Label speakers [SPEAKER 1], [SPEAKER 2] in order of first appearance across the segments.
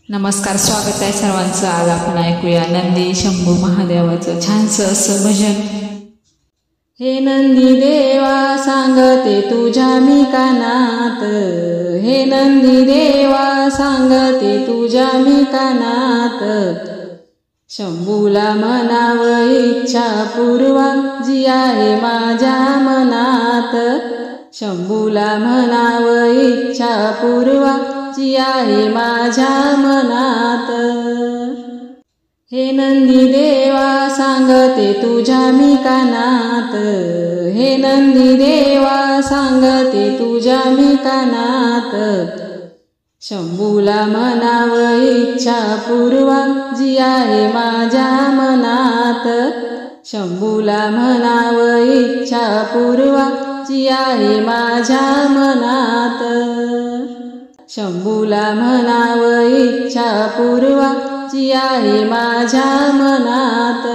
[SPEAKER 1] नमस्कार, स्वागत आहे सर्वांचं। आज आपण ऐकूया नंदी शंभू महादेवाचं छानसं असं भजन। हे नंदी देवा सांगते तुझ्या मी कानात, हे नंदी देवा सांगते तुझ्या मी कानात, शंभूला म्हणाव इच्छा पूर्वा जी आहे माझ्या मनात, शंभूला म्हणाव इच्छा पूर्वा जी आहे माझ्या मनात। हे नंदी देवा सांगते तुझ्या मी कानात, हे नंदी देवा सांगते तुझ्या मी कानात, शंभूला म्हणाव इच्छा पूर्वा जी आहे माझ्या मनात, शंभूला म्हणाव इच्छा पूर्वा जी आहे माझ्या मनात, शंभूला म्हणाव इच्छा पूर्वा जी आहे माझ्या मनात।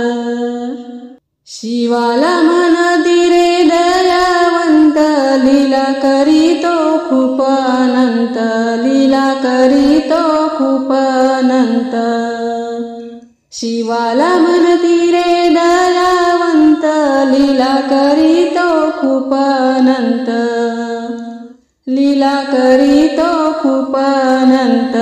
[SPEAKER 1] शिवाला म्हणती रे दयावंत, लीला करीतो खूप अनंत, लीला करीतो खूप अनंत, शिवाला म्हणती रे दयावंत, लीला करीतो खूप अनंत, लीला करीतो खूप अनंत,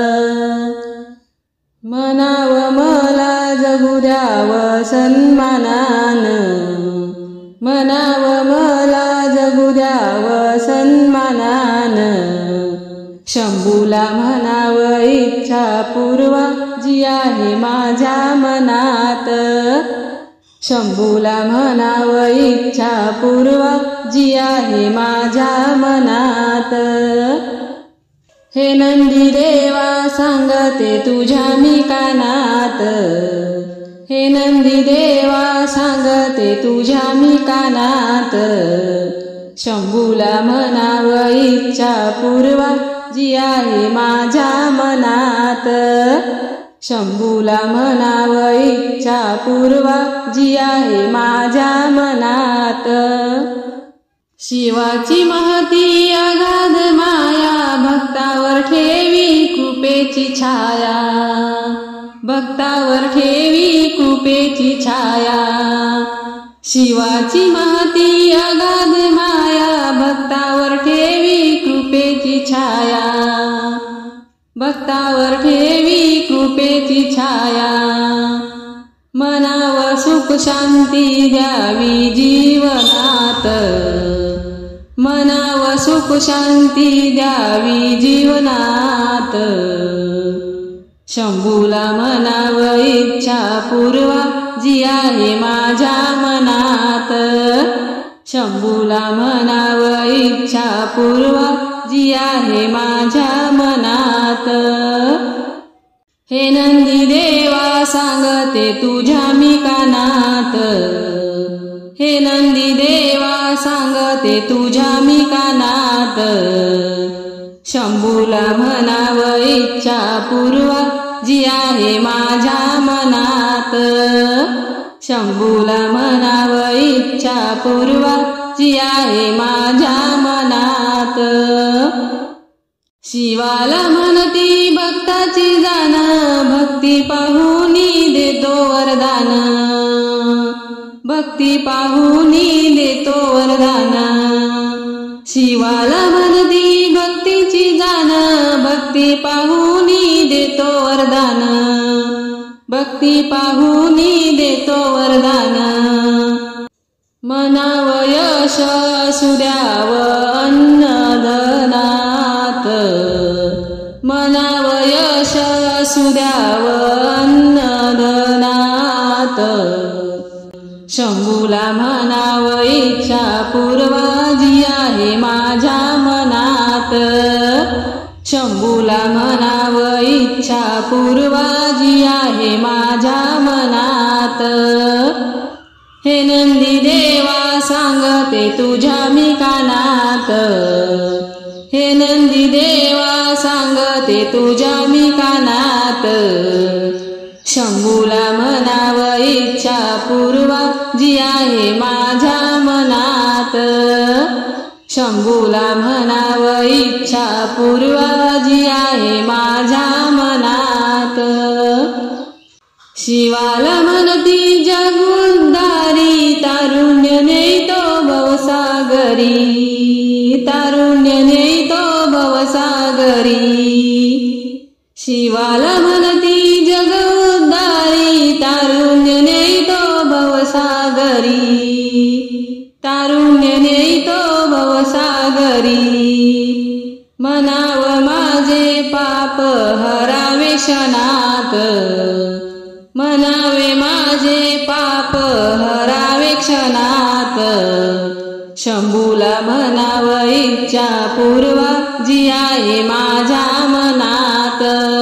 [SPEAKER 1] म्हणाव मला जगू द्याव सन्मानान, म्हणाव मला जगू द्याव सन्मानान, शंभूला म्हणाव इच्छा पूर्वा जी आहे माझ्या मनात, शंभूला म्हणाव इच्छा पूर्वा जी आहे माझ्या मनात। हे नंदी देवा सांगते तुझ्या मी कानात, हे नंदी देवा सांगते तुझ्या मी कानात, शंभूला म्हणाव इच्छा पूर्वा जी आहे माझ्या मनात, शंभूला म्हणाव इच्छा पूर्वा जी आहे माझ्या मनात। शिवाची महती अगाध माया, भक्तावर ठेवी कृपेची छाया, भक्तावर ठेवी कृपेची छाया, शिवाची महती अगाध माया, भक्तावर ठेवी कृपेची छाया, भक्तावर ठेवी कृपेची छाया, मनावर सुख शांती द्यावी जीवनात, मनावर सुख शांती द्यावी जीवनात, शंभूला म्हणाव इच्छा पूर्वा जी आहे माझ्या मनात, शंभूला म्हणाव इच्छा पूर्वा जी आहे माझ्या मनात। हे नंदी देवा सांगते तुझ्या मी कानात, हे नंदी देवा सांगते तुझ्या मी कानात, शंभूला म्हणाव इच्छा पूर्वा जी आहे माझ्या मनात, शंभूला म्हणाव इच्छा पूर्वा जी आहे माझ्या मनात। शिवाला म्हणती भक्ताची जाण, भक्ती पाहुनी देतो वरदान, भक्ती पाहुनी देतो वरदान, शिवाला म्हणती भक्तीची जाण, भक्ती पाहुनी देतो वरदान, भक्ती पाहुनी देतो वरदान, म्हणाव यश असू द्याव अन्नधनात, म्हणाव यश असू द्याव अन्नधनात, शंभूला म्हणाव इच्छा पूर्वा जी आहे माझ्या मनात, शंभूला म्हणाव इच्छा पूर्वा जी आहे माझ्या मनात। हे नंदी देवा सांगते तुझ्या मी कानात, हे नंदी देवा सांगते तुझ्या मी कानात, शंभूला म्हणाव इच्छा पूर्वा जी आहे माझ्या मनात, शंभूला म्हणाव इच्छा पूर्वा जी आहे माझ्या मनात. शिवाला म्हणती जगुद्धारी तारुण्य नेतो भवसागरी, तारुण्य नेतो भवसागरी. शिवाला म्हणती जगुद्धारी तारुण्य नेतो भवसागरी, तारुण्य नेतो भवसागरी. म्हणाव माझे पाप हरावे क्षणात, म्हणावे माझे पाप हरावे क्षणात. शंभूला म्हणाव इच्छा पूर्वा जी आहे माझ्या मनात.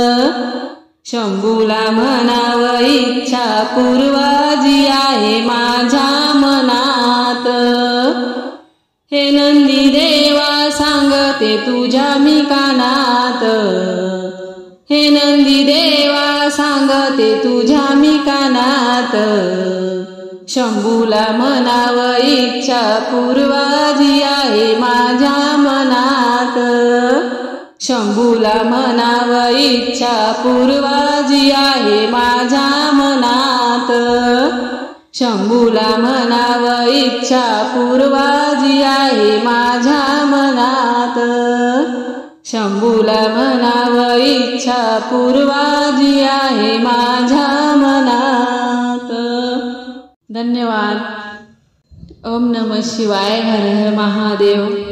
[SPEAKER 1] शंभूला म्हणाव इच्छा पूर्वा जी आहे माझ्या मनात. हे नंदी देवा सांगते तुझ्या मी कानात, हे नंदी देवा सांगते तुझ्या मी कानात. शंभूला म्हणाव इच्छा पूर्वा जी आहे माझ्या मनात. शंभूला म्हणाव इच्छा पूर्वा जी आहे माझ्या मनात. शंभूला म्हणाव इच्छा पूर्वा जी आहे माझ्या मनात. शंभूला म्हणाव इच्छा पूर्वा जी आहे माझ्या मनात. धन्यवाद. ओम नमः शिवाय. हर हर महादेव.